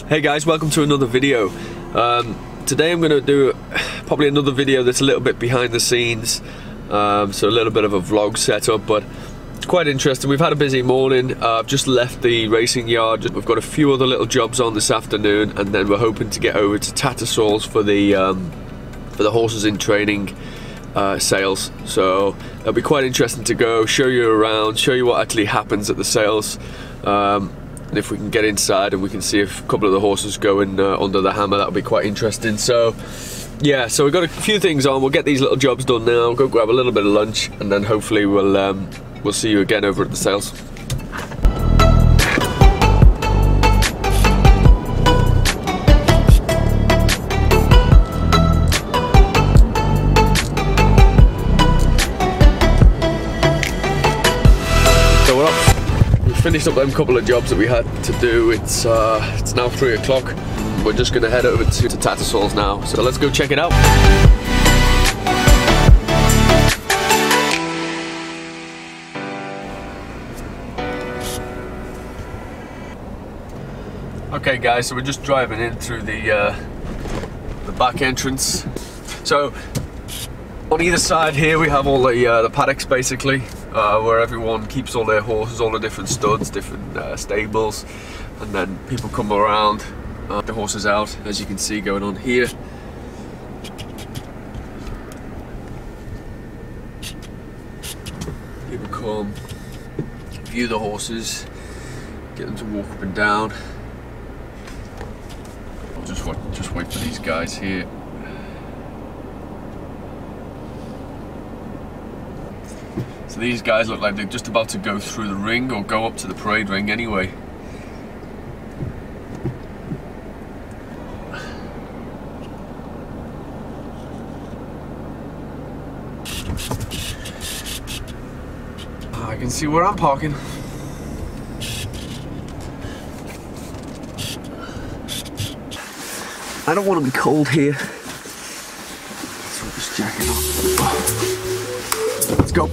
Hey guys, welcome to another video. Today I'm going to do probably another video that's a little bit behind the scenes, so a little bit of a vlog setup, but it's quite interesting. We've had a busy morning. I've just left the racing yard. We've got a few other little jobs on this afternoon, and then we're hoping to get over to Tattersalls for the horses in training sales. So it'll be quite interesting to go, show you around, show you what actually happens at the sales. And if we can get inside and we can see if a couple of the horses going under the hammer, that'll be quite interesting. So yeah, so we've got a few things on. We'll get these little jobs done now, go grab a little bit of lunch, and then hopefully we'll see you again over at the sales. So we're off. Finished up them couple of jobs that we had to do. It's now 3 o'clock. We're just going to head over to Tattersalls now. So let's go check it out. Okay guys, so we're just driving in through the back entrance. So on either side here we have all the paddocks basically, where everyone keeps all their horses, all the different studs, different stables, and then people come around, the horses out, as you can see going on here. People come, view the horses, get them to walk up and down. I'll just wait for these guys here. So these guys look like they're just about to go through the ring or go up to the parade ring anyway. I can see where I'm parking. I don't want to be cold here, so I'm just jacking off. Let's go.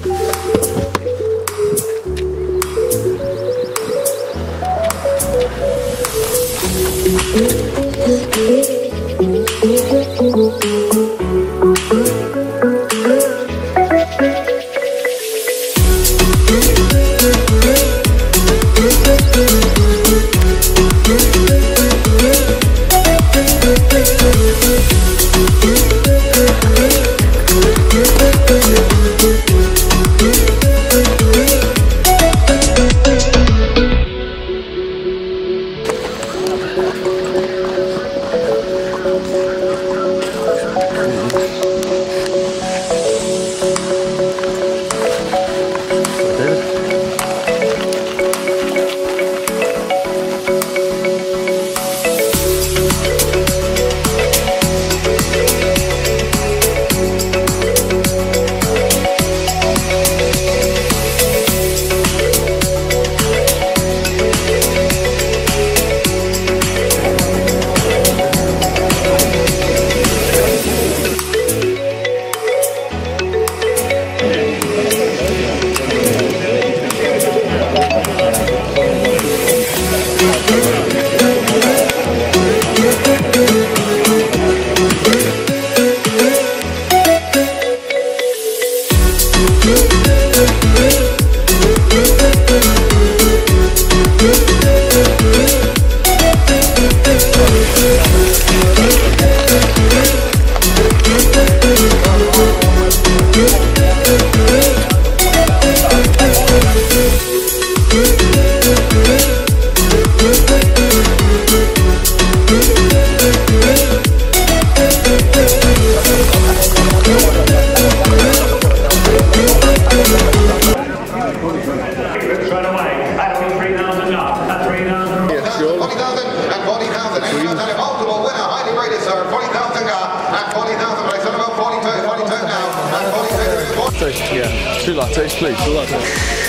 Yeah, 2 lattes, please. 2 lattes.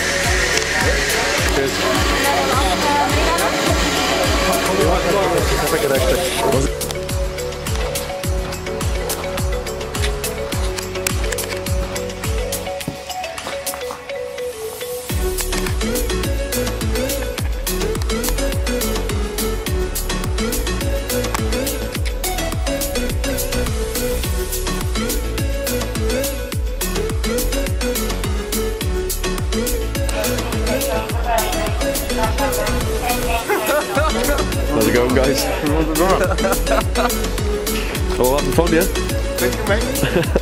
Cheers. Take an extra. on, guys. All having fun, yeah? Thank you, mate.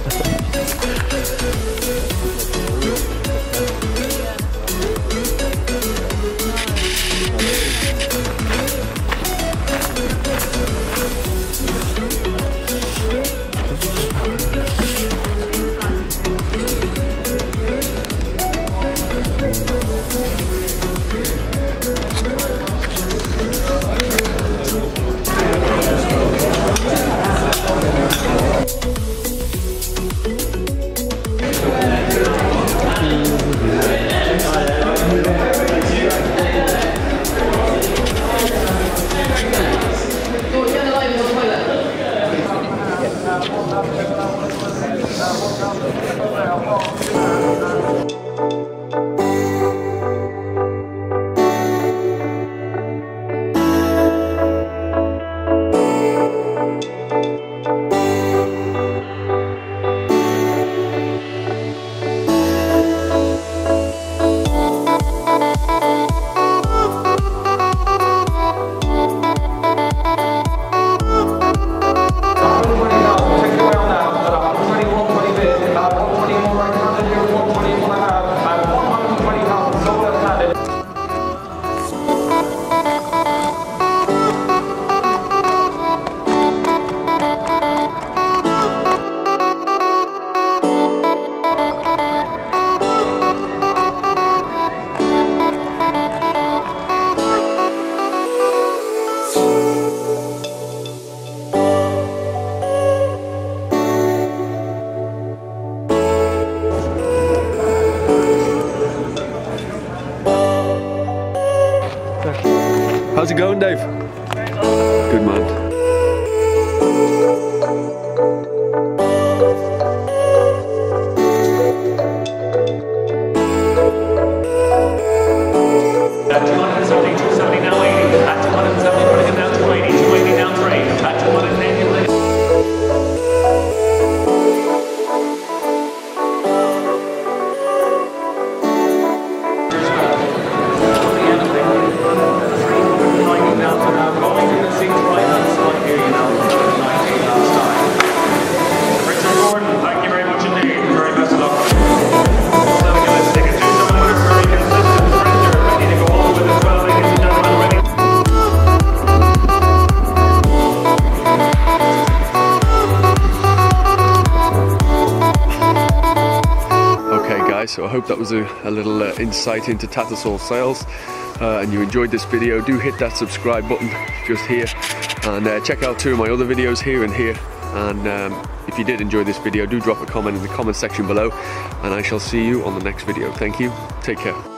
How's it going, Dave? Good man. So I hope that was a little insight into Tattersalls sales, and you enjoyed this video. Do hit that subscribe button just here, and check out 2 of my other videos here and here. And if you did enjoy this video, do drop a comment in the comment section below, and I shall see you on the next video. Thank you, take care.